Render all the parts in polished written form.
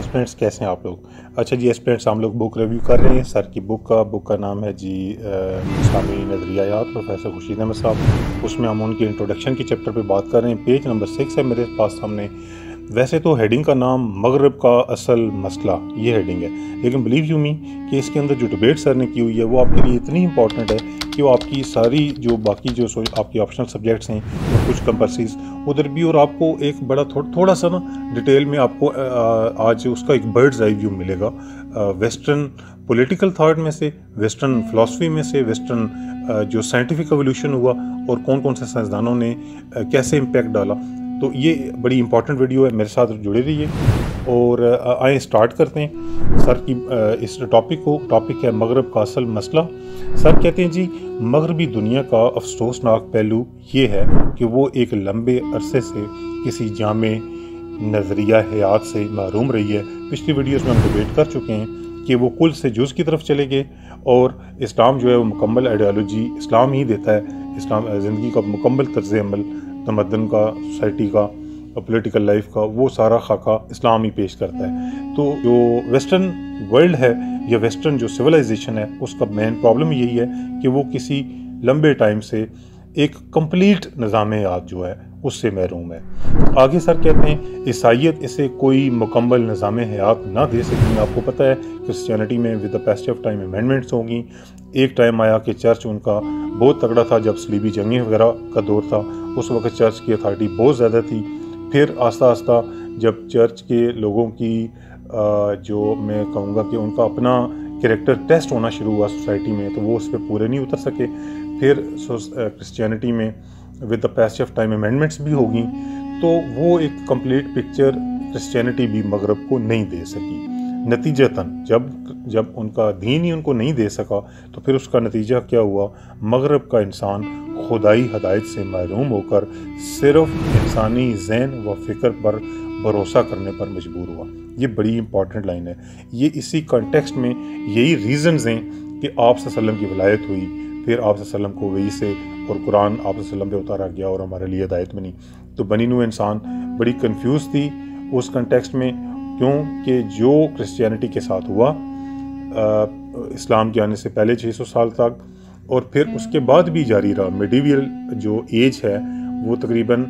Aspirants कैसे हैं आप लोग। अच्छा जी एस्पिरेंट्स, हम लोग बुक रिव्यू कर रहे हैं सर की बुक का नाम है जी इस्लामी नज़रियात प्रोफेसर खुर्शीद अहमद साहब। उसमें हम उनके इंट्रोडक्शन के चैप्टर पे बात कर रहे हैं। पेज नंबर 6 है मेरे पास सामने। वैसे तो हेडिंग का नाम मगरब का असल मसला ये हेडिंग है, लेकिन बिलीव यू मी कि इसके अंदर जो डिबेट सर ने की हुई है वो आपके लिए इतनी इंपॉर्टेंट है कि वो आपकी सारी जो बाकी जो आपकी ऑप्शनल सब्जेक्ट्स हैं और कुछ कंपल्सरीज उधर भी, और आपको एक बड़ा थोड़ा सा ना डिटेल में आपको आज उसका एक बर्ड्स आई व्यू मिलेगा वेस्टर्न पॉलिटिकल थॉट में से, वेस्टर्न फिलॉसफी में से, वेस्टर्न जो साइंटिफिक एवोल्यूशन हुआ और कौन कौन से साइंसदानों ने कैसे इम्पैक्ट डाला। तो ये बड़ी इंपॉर्टेंट वीडियो है, मेरे साथ जुड़े रहिए और आए स्टार्ट करते हैं सर की इस टॉपिक है मगरब का असल मसला। सर कहते हैं जी मगरबी दुनिया का अफसोसनाक पहलू ये है कि वो एक लंबे अरसे से किसी जामे नज़रिया हयात से महरूम रही है। पिछली वीडियोस में हम डिबेट कर चुके हैं कि वो कुल से जुज़ की तरफ चले गए और इस्लाम जो है वो मुकम्मल आइडियोलॉजी इस्लाम ही देता है। इस्लाम ज़िंदगी का मुकम्मल तर्ज़ अमल, तमद्दन का, सोसाइटी का, पॉलिटिकल लाइफ का, वो सारा खाका इस्लाम ही पेश करता है। तो जो वेस्टर्न वर्ल्ड है या वेस्टर्न जो सिविलाइजेशन है उसका मेन प्रॉब्लम यही है कि वो किसी लंबे टाइम से एक कंप्लीट निज़ाम हयात जो है उससे महरूम है। आगे सर कहते हैं ईसाइयत इसे कोई मुकम्मल निज़ाम हयात ना दे सकी। आपको पता है क्रिश्चियनिटी में with the passage of time amendments होंगी। एक टाइम आया कि चर्च उनका बहुत तगड़ा था, जब सलीबी जंगें वगैरह का दौर था उस वक्त चर्च की अथॉरिटी बहुत ज़्यादा थी। फिर आस्ता आस्ता जब चर्च के लोगों की जो मैं कहूँगा कि उनका अपना कैरेक्टर टेस्ट होना शुरू हुआ सोसाइटी में, तो वो उस पर पूरे नहीं उतर सके। फिर क्रिश्चियनिटी में with the passage of time amendments भी होगी, तो वो एक कंप्लीट पिक्चर क्रिश्चियनिटी भी मगरब को नहीं दे सकी। नतीजतन जब उनका दीन ही उनको नहीं दे सका तो फिर उसका नतीजा क्या हुआ, मगरब का इंसान खुदाई हदायत से महरूम होकर सिर्फ इंसानी ज़हन व फ़िक्र पर भरोसा करने पर मजबूर हुआ। ये बड़ी इंपॉर्टेंट लाइन है। ये इसी कॉन्टेक्स्ट में यही रीज़न्स हैं कि आप सल्लल्लाहु अलैहि वसल्लम की वलायत हुई, फिर आप सल्लल्लाहु अलैहि वसल्लम को वही से और कुरान आप सल्लल्लाहु अलैहि वसल्लम पे उतारा गया और हमारे लिए हिदायत बनी। तो बनी नूह इंसान बड़ी कंफ्यूज थी उस कॉन्टेक्स्ट में, क्योंकि जो क्रिश्चियनिटी के साथ हुआ इस्लाम के आने से पहले 600 साल तक और फिर उसके बाद भी जारी रहा। मिडीवियल जो एज है वो तकरीबन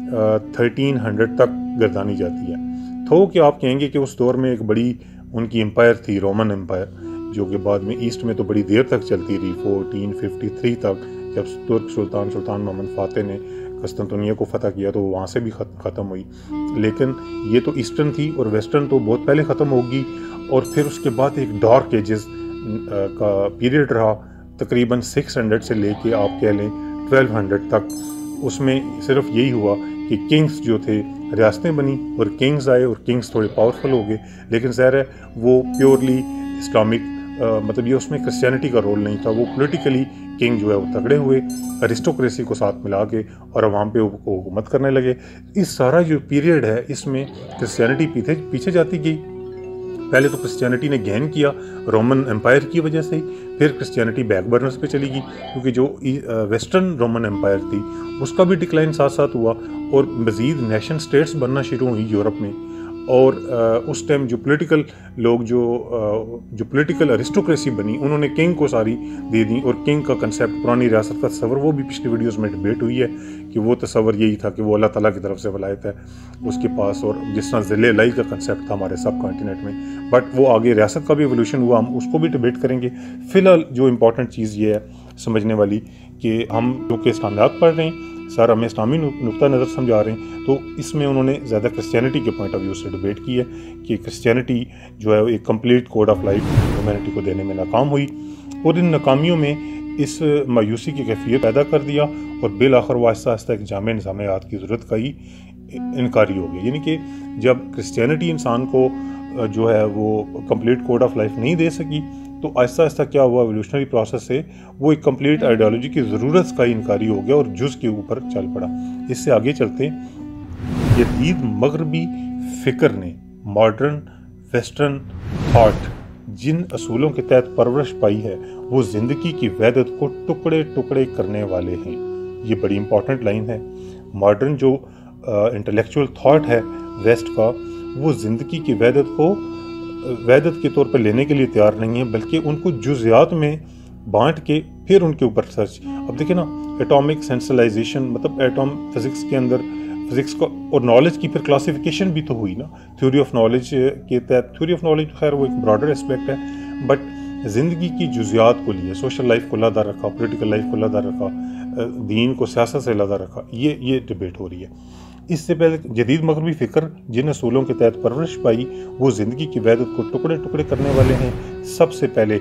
1300 तक गर्दानी जाती है। तो कि आप कहेंगे कि उस दौर में एक बड़ी उनकी एम्पायर थी, रोमन एम्पायर, जो कि बाद में ईस्ट में तो बड़ी देर तक चलती रही, 1453 तक, जब तुर्क सुल्तान मोहम्मद फातेह ने कस्तंतुनिया को फतह किया तो वहाँ से भी ख़त्म हुई। लेकिन ये तो ईस्टर्न थी और वेस्टर्न तो बहुत पहले ख़त्म होगी। और फिर उसके बाद एक डार्क एजेस का पीरियड रहा तकरीबन 600 से लेके आप कह लें 1200 तक। उसमें सिर्फ यही हुआ कि किंग्स जो थे रियासतें बनी और किंग्स आए और किंग्स थोड़े पावरफुल हो गए, लेकिन ज़ाहिर है वो प्योरली इस्लामिक मतलब ये उसमें क्रिश्चियनिटी का रोल नहीं था। वो पॉलिटिकली किंग जो है वो तगड़े हुए, अरिस्टोक्रेसी को साथ मिला के और अवाम पे हुकूमत करने लगे। इस सारा जो पीरियड है इसमें क्रिश्चियनिटी पीछे जाती गई। पहले तो क्रिश्चियनिटी ने गेन किया रोमन एम्पायर की वजह से, फिर क्रिश्चियनिटी बैक बर्नर्स पे चली गई क्योंकि जो वेस्टर्न रोमन एम्पायर थी उसका भी डिक्लाइन साथ साथ हुआ और मज़ीद नेशन स्टेट्स बनना शुरू हुई यूरोप में। और उस टाइम जो पॉलिटिकल लोग जो पॉलिटिकल अरिस्टोक्रेसी बनी उन्होंने किंग को सारी दे दी। और किंग का कंसेप्ट, पुरानी रियासत का तस्वर, वो भी पिछली वीडियोस में डिबेट हुई है कि वो तस्वर यही था कि वो अल्लाह ताला की तरफ से वलायत है उसके पास, और जिस तरह ज़िले लाई का कंसेप्ट था हमारे सब कॉन्टिनेंट में। बट वो आगे रियासत का भी एवोल्यूशन हुआ, हम उसको भी डिबेट करेंगे। फ़िलहाल जो इम्पोर्टेंट चीज़ ये है समझने वाली कि हम जो कि इस्लामियात पढ़ रहे हैं, सर हमें इस्लामी नुक्ता नज़र समझा रहे हैं, तो इसमें उन्होंने ज़्यादा क्रिश्चियनिटी के पॉइंट ऑफ व्यू से डिबेट की है कि क्रिश्चियनिटी जो है एक complete code of life humanity को देने में नाकाम हुई और इन नाकामियों में इस मायूसी की कैफियत पैदा कर दिया और बिल आखिर वो आहिस्ता आहिस्ता एक जामे निज़ाम हयात की ज़रूरत का ही इनकारी हो गया। यानी कि जब क्रिश्चियनिटी इंसान को जो है वो कंप्लीट कोड ऑफ लाइफ नहीं दे सकी तो आहिस्ता आहिस्ता क्या हुआ, एवोल्यूशनरी प्रोसेस से वो एक कंप्लीट आइडियोलॉजी की ज़रूरत का इनकारी हो गया और जुज़ के ऊपर चल पड़ा। इससे आगे चलते जदीद मगरबी फ़िक्र ने मॉडर्न वेस्टर्न थॉट जिन असूलों के तहत परवरिश पाई है वो ज़िंदगी की वहदत को टुकड़े टुकड़े करने वाले हैं। ये बड़ी इंपॉर्टेंट लाइन है। मॉडर्न जो इंटेलेक्चुअल थॉट है वेस्ट का, वो ज़िंदगी की वहदत को وحدت کے طور پر لینے کے لیے تیار نہیں ہیں، بلکہ ان کو جزیات میں بانٹ کے پھر ان کے اوپر ریسرچ۔ اب دیکھیں نا، ایٹامک سینسلائزیشن مطلب ایٹم فزکس کے اندر فزکس کو اور نالج کی پھر کلاسیفیکیشن بھی تو ہوئی نا تھیوری آف نالج کے تحت۔ تھیوری آف نالج خیر وہ ایک براڈر اسپیکٹ ہے، بٹ زندگی کی جزیات کو لیے سوشل لائف کو علیحدہ رکھا، پولیٹیکل لائف کو علیحدہ رکھا، دین کو سیاست سے علیحدہ رکھا، یہ ڈیبیٹ ہو رہی ہے۔ اس سے پہلے جدید مغربی فکر جن اصولوں کے تحت پرورش پائی وہ زندگی کی وحدت کو ٹکڑے ٹکڑے کرنے والے ہیں۔ سب سے پہلے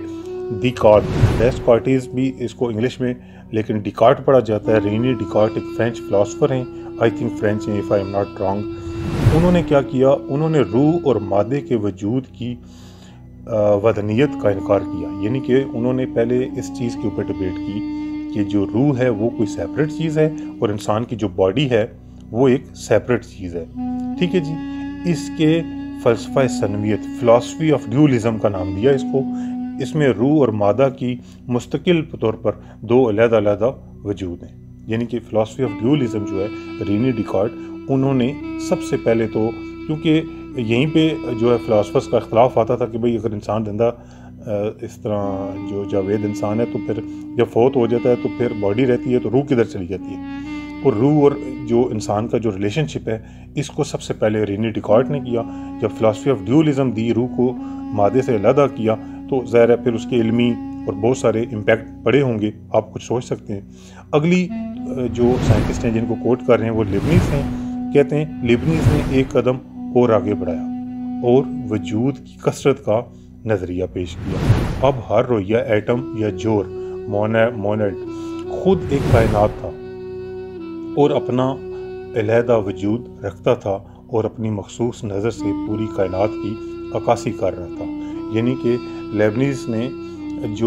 ڈیکارٹیز بھی اس کو انگلش میں لیکن ڈیکارٹ پڑھا جاتا ہے۔ رینی ڈیکارٹ ایک فرینچ فلاسفر ہیں، آئی تھنک فرینچ ہیں، if I am not wrong. انہوں نے کیا کیا، انہوں نے روح اور مادے کے وجود کی وحدانیت کا انکار کیا، یعنی کہ انہوں نے پہلے اس چیز کے اوپر ڈیبیٹ کی کہ جو روح ہے وہ کوئی سیپریٹ چیز ہے اور انسان کی جو باڈی ہے وہ ایک سیپریٹ چیز ہے، ٹھیک ہے جی۔ اس کے فلسفہ سنویت، فلاسفی آف ڈیولزم کا نام دیا اس کو۔ اس میں روح اور مادہ کی مستقل طور پر دو علیحدہ علیحدہ وجود ہیں، یعنی کہ فلاسفی آف ڈیولزم جو ہے رینی ڈیکارٹ انہوں نے سب سے پہلے تو، کیونکہ یہیں پہ جو ہے فلاسفرز کا اختلاف آتا تھا کہ بھئی اگر انسان زندہ اس طرح جو جاوید انسان ہے تو پھر جب فوت ہو جاتا ہے تو پھر باڈی رہتی ہے تو روح کدھر چلی جاتی ہے، اور روح اور جو انسان کا جو ریلیشن شپ ہے اس کو سب سے پہلے رینی ڈیکارٹ نے کیا۔ جب فلاسفی آف ڈیولزم دی، روح کو مادے سے علیحدہ کیا، تو ظاہر ہے پھر اس کے علمی اور بہت سارے امپیکٹ پڑے ہوں گے، آپ کچھ سوچ سکتے ہیں۔ اگلی جو سائنٹسٹ ہیں جن کو کوٹ کر رہے ہیں وہ لیبنیز ہیں، کہتے ہیں لیبنیز نے ایک قدم اور آگے بڑھایا اور وجود کی کثرت کا نظریہ پیش کیا۔ اب ہر رویہ ایٹم یا جور مونڈ خود ایک کائنات تھا اور اپنا علیحدہ وجود رکھتا تھا اور اپنی مخصوص نظر سے پوری کائنات کی عکاسی کر رہا تھا، یعنی کہ لیبنیز نے جو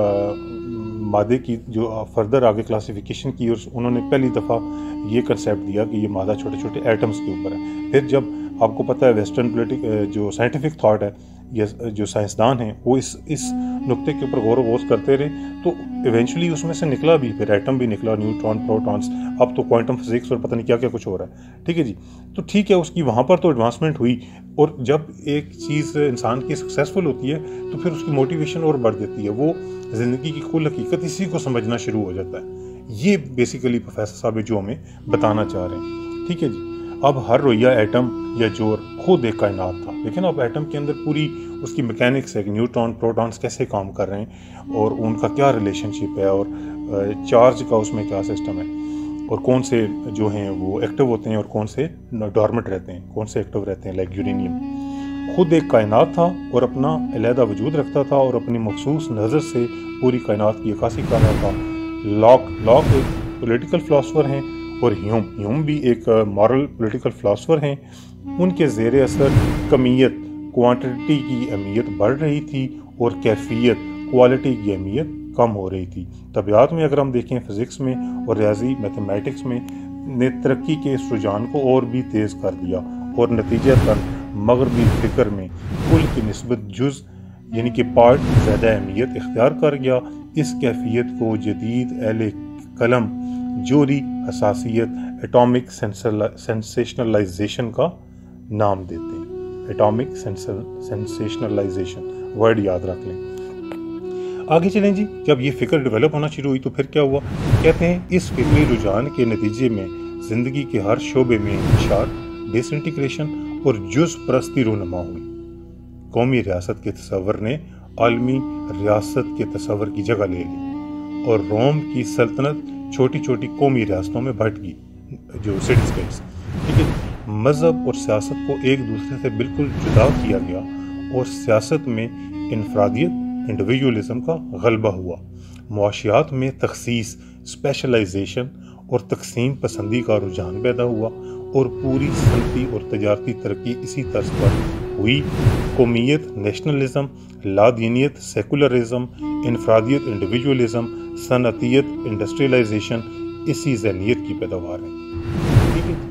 مادے کی جو فردر آگے کلاسیفیکیشن کی، اور انہوں نے پہلی دفعہ یہ کنسیپٹ دیا کہ یہ مادہ چھوٹے چھوٹے ایٹمز کے اوپر ہے۔ پھر جب آپ کو پتہ ہے ویسٹرن جو سائنٹیفک تھاٹ ہے یا جو سائنسدان ہیں وہ اس نقطے کے اوپر غور و غوص کرتے رہے، تو ایونچولی اس میں سے نکلا بھی، پھر ایٹم بھی نکلا، نیوٹران، پروٹونز، اب تو کوانٹم فزکس اور پتہ نہیں کیا کیا کچھ ہو رہا ہے، ٹھیک ہے جی۔ تو ٹھیک ہے، اس کی وہاں پر تو ایڈوانسمنٹ ہوئی، اور جب ایک چیز انسان کی سکسیزفل ہوتی ہے تو پھر اس کی موٹیویشن اور بڑھ جاتی ہے، وہ زندگی کی کل حقیقت اسی کو سمجھنا شروع ہو جاتا ہے۔ یہ بیسیکلی پروفیسر صاحب جو ہمیں بتانا چاہ رہے ہیں، ٹھیک ہے جی۔ اب ہر رویہ ایٹم یا جور خود ایک کائنات تھا، لیکن اب ایٹم کے اندر پوری اس کی میکینکس ہے کہ نیوٹران پروٹونز کیسے کام کر رہے ہیں اور ان کا کیا ریلیشن شپ ہے، اور چارج کا اس میں کیا سسٹم ہے، اور کون سے جو ہیں وہ ایکٹیو ہوتے ہیں اور کون سے ڈورمنٹ رہتے ہیں، کون سے ایکٹیو رہتے ہیں، لائک یورینیم۔ خود ایک کائنات تھا اور اپنا علیحدہ وجود رکھتا تھا اور اپنی مخصوص نظر سے پوری کائنات کی عکاسی کر رہا تھا۔ لاک ایک پولیٹیکل فلاسفر ہیں، اور ہیوم بھی ایک مورل پولیٹیکل فلاسفر ہیں۔ ان کے زیر اثر کمیت کوانٹٹی کی اہمیت بڑھ رہی تھی اور کیفیت کوالٹی کی اہمیت کم ہو رہی تھی۔ طبیعت میں اگر ہم دیکھیں، فزکس میں اور ریاضی میتھمیٹکس میں نے ترقی کے اس رجحان کو اور بھی تیز کر دیا، اور نتیجتاً مغربی فکر میں کل کی نسبت جز یعنی کہ پارٹ زیادہ اہمیت اختیار کر گیا۔ اس کیفیت کو جدید اہل قلم جوری حساسیت، ایٹامک سینسیشنلائزیشن کا نام دیتے ہیں۔ ایٹامک سینسیشنلائزیشن ورڈ یاد رکھ لیں۔ آگے چلیں جی، جب یہ فکر ڈیولپ ہونا شروع ہوئی تو پھر کیا ہوا؟ کہتے ہیں اس فکری رجحان کے نتیجے میں زندگی کے ہر شعبے میں انتشار، ڈس انٹیگریشن اور جز پرستی رونما ہوئی۔ قومی ریاست کے تصور نے عالمی ریاست کے تصور کی جگہ لے لی، اور روم کی سلطنت چھوٹی چھوٹی قومی ریاستوں میں بٹ گئی، جو سٹی اسٹیٹس، ٹھیک ہے۔ مذہب اور سیاست کو ایک دوسرے سے بالکل جدا کیا گیا، اور سیاست میں انفرادیت، انڈیویجولزم کا غلبہ ہوا۔ معاشیات میں تخصیص، اسپیشلائزیشن اور تقسیم پسندی کا رجحان پیدا ہوا، اور پوری صنعتی اور تجارتی ترقی اسی طرز پر ہوئی۔ قومیت، نیشنلزم، لادینیت، سیکولرزم، انفرادیت، انڈیویجولزم، صنعتیت، انڈسٹریلائزیشن اسی ذہنیت کی پیداوار ہے، ٹھیک ہے۔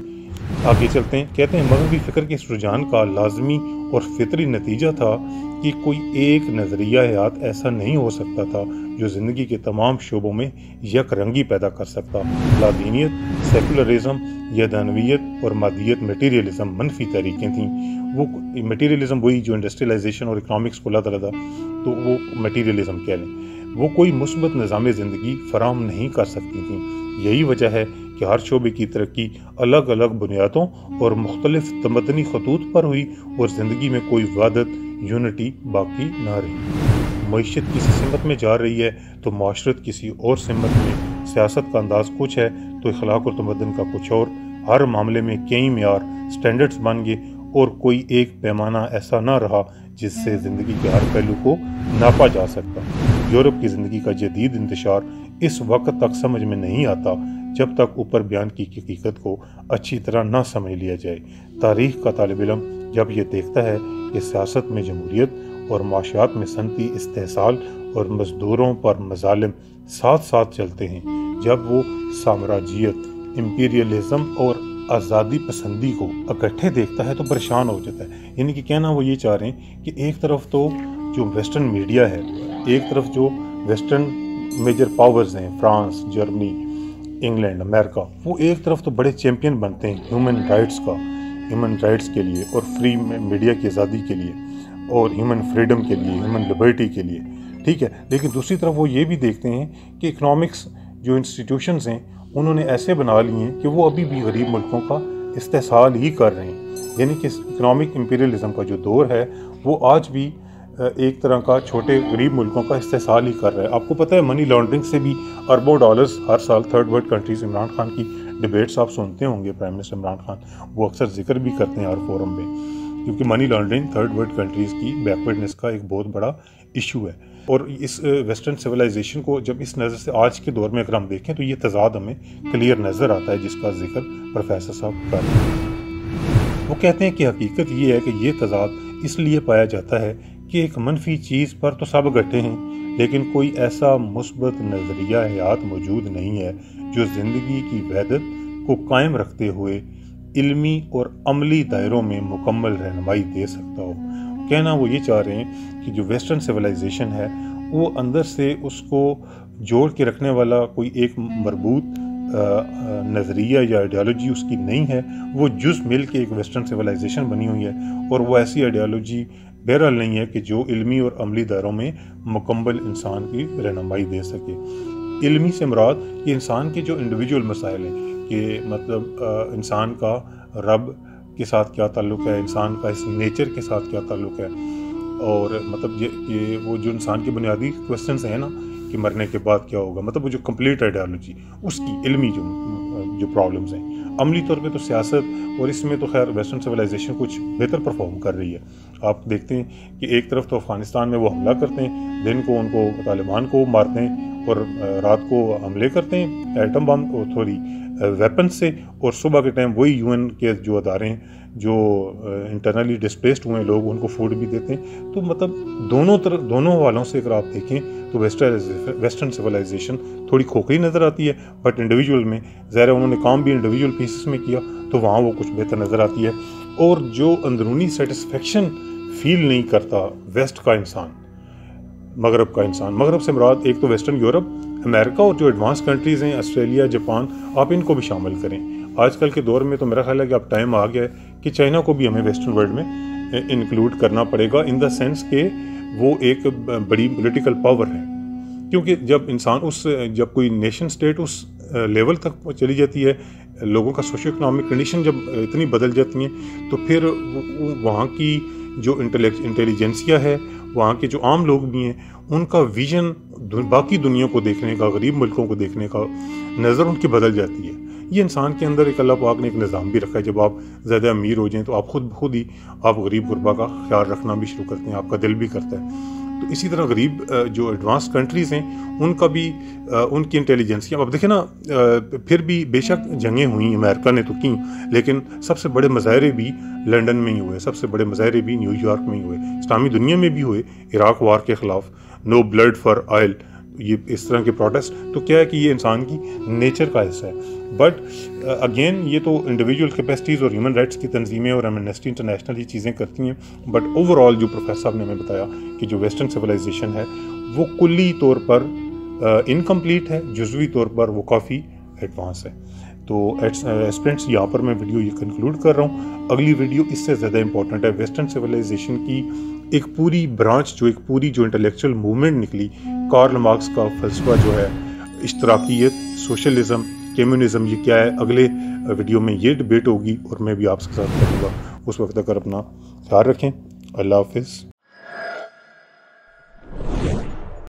آگے چلتے ہیں، کہتے ہیں مغربی فکر کے اس رجحان کا لازمی اور فطری نتیجہ تھا کہ کوئی ایک نظریہ حیات ایسا نہیں ہو سکتا تھا جو زندگی کے تمام شعبوں میں یک رنگی پیدا کر سکتا۔ لادینیت، سیکولرزم، یدانویت اور مادیت، میٹیریلزم منفی تحریکیں تھیں۔ وہ میٹیریلزم وہی جو انڈسٹریلائزیشن اور اکنامکس کو لاتا تھا، تو وہ میٹیریلزم کہہ لیں، وہ کوئی مثبت نظام زندگی فراہم نہیں کر سکتی تھیں۔ یہی وجہ ہے کہ ہر شعبے کی ترقی الگ الگ بنیادوں اور مختلف تمدنی خطوط پر ہوئی اور زندگی میں کوئی وحدت، یونٹی باقی نہ رہی۔ معیشت کسی سمت میں جا رہی ہے تو معاشرت کسی اور سمت میں، سیاست کا انداز کچھ ہے تو اخلاق اور تمدن کا کچھ اور۔ ہر معاملے میں کئی معیار، سٹینڈرڈز بن گئے اور کوئی ایک پیمانہ ایسا نہ رہا جس سے زندگی کے ہر پہلو کو ناپا جا سکتا۔ یورپ کی زندگی کا جدید انتشار اس وقت تک سمجھ میں نہیں آتا جب تک اوپر بیان کی حقیقت کو اچھی طرح نہ سمجھ لیا جائے۔ تاریخ کا طالب علم جب یہ دیکھتا ہے کہ سیاست میں جمہوریت اور معاشیات میں صنعتی استحصال اور مزدوروں پر مظالم ساتھ ساتھ چلتے ہیں، جب وہ سامراجیت، امپیریلزم اور آزادی پسندی کو اکٹھے دیکھتا ہے تو پریشان ہو جاتا ہے۔ یعنی کہ کہنا وہ یہ چاہ رہے ہیں کہ ایک طرف تو جو ویسٹرن میڈیا ہے، ایک طرف جو ویسٹرن میجر پاورز ہیں، فرانس، جرمنی، انگلینڈ، امریکہ، وہ ایک طرف تو بڑے چیمپئن بنتے ہیں ہیومن رائٹس کے لیے اور فری میڈیا کی آزادی کے لیے اور ہیومن فریڈم کے لیے، ہیومن لبرٹی کے لیے، ٹھیک ہے، لیکن دوسری طرف وہ یہ بھی دیکھتے ہیں کہ اکنامکس جو انسٹیٹیوشنز ہیں انہوں نے ایسے بنا لی ہیں کہ وہ ابھی بھی غریب ملکوں کا استحصال ہی کر رہے ہیں۔ یعنی کہ اکنامک امپیریلزم کا جو دور ہے وہ آج بھی ایک طرح کا چھوٹے غریب ملکوں کا استحصال ہی کر رہا ہے۔ آپ کو پتہ ہے منی لانڈرنگ سے بھی اربوں ڈالرز ہر سال third world countries, Imran Khan کی ڈیبیٹس آپ سنتے ہوں گے، پرائم منسٹر عمران خان وہ اکثر ذکر بھی کرتے ہیں ہر فورم میں، کیونکہ money laundering third world countries کی بیکورڈنس کا ایک بہت بڑا ایشو ہے۔ اور اس ویسٹرن سویلائزیشن کو جب اس نظر سے آج کے دور میں اگر ہم دیکھیں تو یہ تضاد ہمیں کلیئر نظر آتا ہے، جس کا ذکر پروفیسر صاحب کر رہے ہیں۔ وہ کہتے ہیں کہ حقیقت یہ ہے کہ یہ تضاد اس لیے پایا جاتا ہے کہ ایک منفی چیز پر تو سب اکٹھے ہیں، لیکن کوئی ایسا مثبت نظریہ حیات موجود نہیں ہے جو زندگی کی وحدت کو قائم رکھتے ہوئے علمی اور عملی دائروں میں مکمل رہنمائی دے سکتا ہو۔ کہنا وہ یہ چاہ رہے ہیں کہ جو ویسٹرن سویلائزیشن ہے وہ اندر سے اس کو جوڑ کے رکھنے والا کوئی ایک مربوط نظریہ یا آئیڈیالوجی اس کی نہیں ہے، وہ جز مل کے ایک ویسٹرن سویلائزیشن بنی ہوئی ہے، اور وہ ایسی آئیڈیالوجی بہرحال نہیں ہے کہ جو علمی اور عملی دائروں میں مکمل انسان کی رہنمائی دے سکے۔ علمی سے مراد یہ انسان کے جو انڈیویجول مسائل ہیں کہ مطلب انسان کا رب کے ساتھ کیا تعلق ہے، انسان کا اس نیچر کے ساتھ کیا تعلق ہے، اور مطلب یہ وہ جو انسان کے بنیادی کوسچنز ہیں نا کہ مرنے کے بعد کیا ہوگا، مطلب وہ جو کمپلیٹ آئیڈیالوجی اس کی علمی جو پرابلمز ہیں۔ عملی طور پہ تو سیاست اور اس میں تو خیر ویسٹرن سویلائزیشن کچھ بہتر پرفارم کر رہی ہے۔ آپ دیکھتے ہیں کہ ایک طرف تو افغانستان میں وہ حملہ کرتے ہیں، دن کو ان کو طالبان کو مارتے ہیں اور رات کو حملے کرتے ہیں ایٹم بم ویپن سے، اور صبح کے ٹائم وہی UN کے جو ادارے ہیں جو انٹرنلی ڈسپلیسڈ ہوئے لوگ ان کو فوڈ بھی دیتے ہیں۔ تو مطلب دونوں حوالوں سے اگر آپ دیکھیں تو ویسٹرن سویلائزیشن تھوڑی کھوکھری نظر آتی ہے، بٹ انڈیویجول میں ظاہر ہے انہوں نے کام بھی انڈیویجول پیسز میں کیا تو وہاں وہ کچھ بہتر نظر آتی ہے۔ اور جو اندرونی سیٹسفیکشن فیل نہیں کرتا ویسٹ کا انسان، مغرب کا انسان، مغرب سے مراد ایک تو ویسٹرن یورپ، امریکہ اور جو ایڈوانس کنٹریز ہیں آسٹریلیا، جاپان، آپ ان کو بھی شامل کریں۔ آج کل کے دور میں تو میرا خیال ہے کہ اب ٹائم آ گیا ہے کہ چائنا کو بھی ہمیں ویسٹرن ورلڈ میں انکلوڈ کرنا پڑے گا، ان دا سینس کہ وہ ایک بڑی پولیٹیکل پاور ہے، کیونکہ جب کوئی نیشن سٹیٹ اس لیول تک چلی جاتی ہے، لوگوں کا سوشو اکنامک کنڈیشن جب اتنی بدل جاتی ہیں، تو پھر وہاں کی جو انٹیلیجنسیا ہے، وہاں کے جو عام لوگ بھی ہیں، ان کا ویژن باقی دنیا کو دیکھنے کا، غریب ملکوں کو دیکھنے کا نظر ان کی بدل جاتی ہے۔ یہ انسان کے اندر ایک اللہ پاک نے ایک نظام بھی رکھا ہے، جب آپ زیادہ امیر ہو جائیں تو آپ خود ہی آپ غریب غربا کا خیال رکھنا بھی شروع کرتے ہیں، آپ کا دل بھی کرتا ہے۔ تو اسی طرح غریب جو ایڈوانس کنٹریز ہیں ان کا بھی ان کی انٹیلیجنسیاں، اب دیکھیں نا پھر بھی بے شک جنگیں ہوئیں، امریکہ نے تو کی، لیکن سب سے بڑے مظاہرے بھی لنڈن میں ہی ہوئے، سب سے بڑے مظاہرے بھی نیو یارک میں ہی ہوئے، اسلامی دنیا میں بھی ہوئے، عراق وار کے خلاف، نو بلڈ فار آئل، یہ اس طرح کے پروٹیسٹ۔ تو کیا ہے کہ یہ انسان کی نیچر کا حصہ ہے۔ بٹ اگین یہ تو انڈیویجول کیپیسٹیز اور ہیومن رائٹس کی تنظیمیں اور ایمنسٹی انٹرنیشنل یہ چیزیں کرتی ہیں، بٹ اوور آل جو پروفیسر صاحب نے ہمیں بتایا کہ جو ویسٹرن سویلائزیشن ہے وہ کلی طور پر انکمپلیٹ ہے، جزوی طور پر وہ کافی ایڈوانس ہے. تو اسٹوڈنٹس یہاں پر میں ویڈیو یہ کنکلوڈ کر رہا ہوں. اگلی ویڈیو اس سے زیادہ امپورٹنٹ ہے. ویسٹرن سویلائزیشن کی ایک پوری برانچ جو انٹلیکچوئل موومنٹ نکلی، کارل مارکس کا فلسفہ جو ہے اشتراکیت، سوشلزم، کمیونزم، یہ کیا ہے، اگلے ویڈیو میں یہ ڈبیٹ ہوگی اور میں بھی آپ کے ساتھ کروں گا. اس وقت تک اپنا خیال رکھیں. اللہ حافظ.